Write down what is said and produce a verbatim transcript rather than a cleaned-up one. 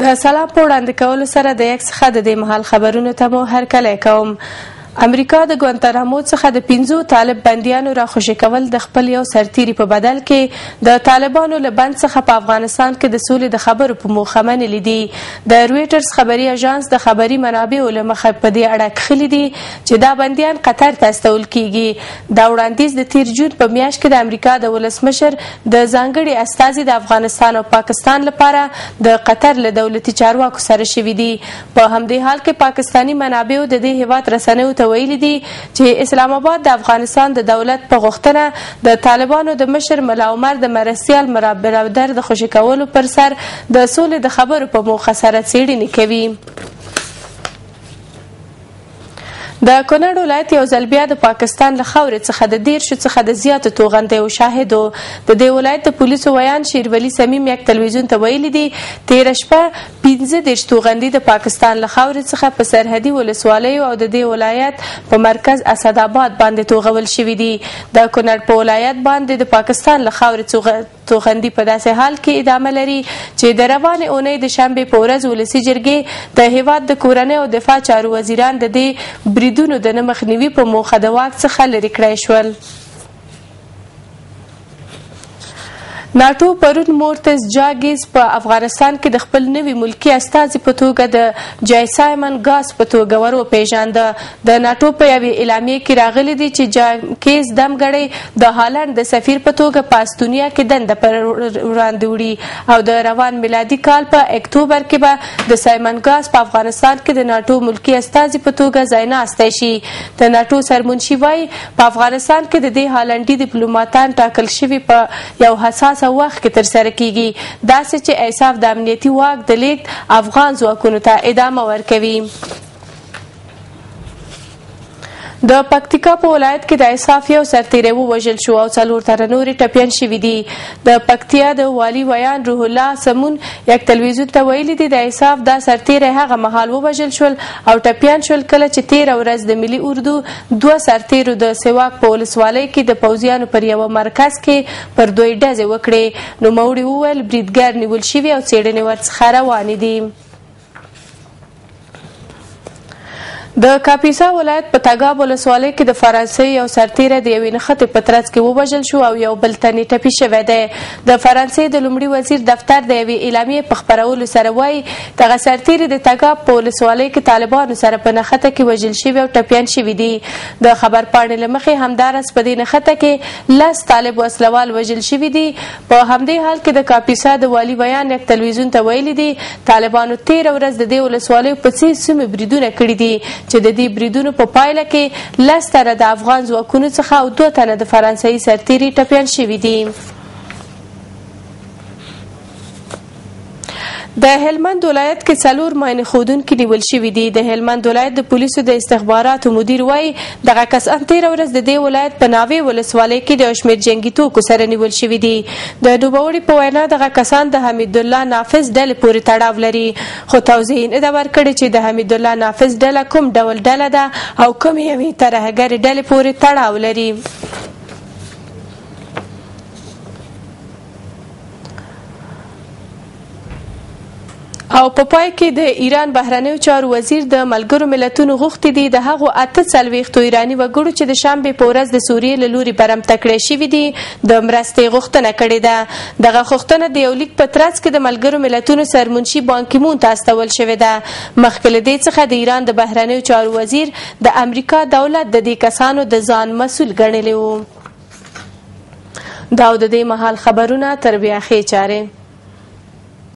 د سلام په وړاندې کولو سره د یک څخه د دې مهال خبرونو ته مو هرکلی کوم. امریکا د ګوانتانامو څخه د پنځو طالب بندیانو راخوشي کول د خپل یو سرتیري په بدل کې د طالبانو له بند څخه په افغانستان کې د سولې د خبرو په موخه منلي دي. د رویټرز خبري اژانس د خبري منابعو له مخې په دې اړه کښلي دي چې دا بندیان قطر ته استول کیږي. دا وړاندیز د تیر جون په میاشت کې د امریکا د ولسمشر د ځانګړي استازي د افغانستان او پاکستان لپاره د قطر له دولتي چارواکو سره شوي دي. په همدې حال کې پاکستاني منابعو د دې هیواد رسنیو ویلي دي چې اسلام آباد د افغانستان د دولت په غوښتنه د طالبانو د مشر ملا عمر د مرستیال برادر د خوشي کولو پر سر د سولې د خبرو په موخه سره څېړنې کوي. د کونړ ولایت یو ځل بیا د پاکستان له خاورې څخه د دیرشو څخه د زیاتو توغندیو شاهدو. د دې ولایت د پولیسو ویان شیرولي صمیم یک تلویزیون ته ویلي دي تېره شپه پنځه دېرش توغندي د پاکستان له خاورې څخه په سرحدي ولسوالیو او د دې ولایت په مرکز اسداباد باندې توغول شوي دي. د کونړ په ولایت باندې د پاکستان له خاورې توغندي په داسې حال کې ادامه لري چې د روانې اونۍ د شنبې په ورځ ولسي جرګې د هیواد د کورنۍ او دفاع چارو وزیران د دې بریدونو د نه مخنیوي په موخه د واک څخه لرې کړای شول. ناټو پرون مورتز جاګیز په افغانستان کې د خپل نوي ملکی استازي په توګه د جای سایمن ګاس په توګه ور وپېژانده. د ناټو په یوې اعلامیې کې راغلي دي چې جاګیز دمګړی د هالند د سفیر په توګه په استونیا کې دنده پر وړاندې وړي او د روان میلادي کال په اکتوبر کې به د سایمن ګاس په افغانستان کې د ناټو ملکی استازي په توګه ځای ناستی شي. د ناټو سرمنشي وایي په افغانستان کې د دې هالندي ډیپلوماتان ټاکل شوي په یو حساس وخت کې تر سره کیږي، داسې چې ایساف د امنیتي واک د لیږد افغان ځواکونو ته ادامه ورکوي. د پکتیکا په ولایت کې د ایساف یو سرتیری ووژل شو او څلور تنه نورې ټپیان شوي دي. د پکتیا د والي ویان روح الله سمون یک تلویزیون ته ویلي دي د ایساف دا سرتیری هغه مهال ووژل شول او ټپیان شول کله چې تېره ورځ د ملي اردو دوه سرتیرو د سواک په ولسوالۍ کې د پوځیانو پر یوه مرکز کې پر دوی ډزې وکړې. نوموړي وویل بریدګر نیول شوي او څېړنې ورڅخه روانې دي. د کاپیسا ولایت په تګاب ولسوالۍ کې د فرانسې یو سرتیری د یوې نښتې په ترڅ کې ووژل شو او یو بل تن یې ټپي شوی دی. د فرانسې د لومړي وزیر دفتر د یوې اعلامیې په خپرولو سره وایي دغه سرتیري د تګاب په ولسوالۍ کې طالبانو سره په نښته کې وژل شوي او ټپیان شوي دي. د خبرپاڼې له مخې همداراز په دې نښته کې لس طالب وسلوال وژل شوي دي. په همدې حال کې د کاپیسا د والي ویان یک تلویزیون ته ویلي دي طالبانو تېره ورځ د دې ولسوالیو په څې سیمو بریدونه کړي دي چې د دې بریدونو په پایله کې لس تنه د افغان ځواکونو څخه او دوه تنه د فرانسوي سرتیري ټپیان شوي دي. د هلمند ولایت کې څلور ماین ښودونکي نیول شوي دي. د هلمند ولایت د پولیسو د استخباراتو مدیر وایي دغه کسان تېره ورځ د دې ولایت په ناوې ولسوالۍ کې د یو شمېر جنګي توکو سره نیول شوي دي. د نوموړي په وینا دغه کسان د حمیدالله نافظ ډلې پورې تړاو لري، خو توضیح یې نه ده ورکړې چې د حمیدالله نافظ ډله کوم ډول ډله ده او کومې یوې ترهګرې ډلې پورې تړاو لري. او په پای کې د ایران بهرنیو چارو وزیر د ملګرو ملتونو غوښتي دي د هغو اته څلوېښتو ایراني وګړو چې د شنبې په ورځ د سوریې له لوري برمته کړای شوي دي د مرستې غوښتنه کړې ده. دغه غوښتنه د یو لیک په ترڅ کې د ملګرو ملتونو سرمنشي بان کی مون ته استول شوې ده. مخکې له دې څخه د ایران د بهرنیو چارو وزیر د امریکا دولت د دې کسانو د ځان مسؤل ګڼلی و. دا د دې مهال خبرونه تر بیا ښې چارې.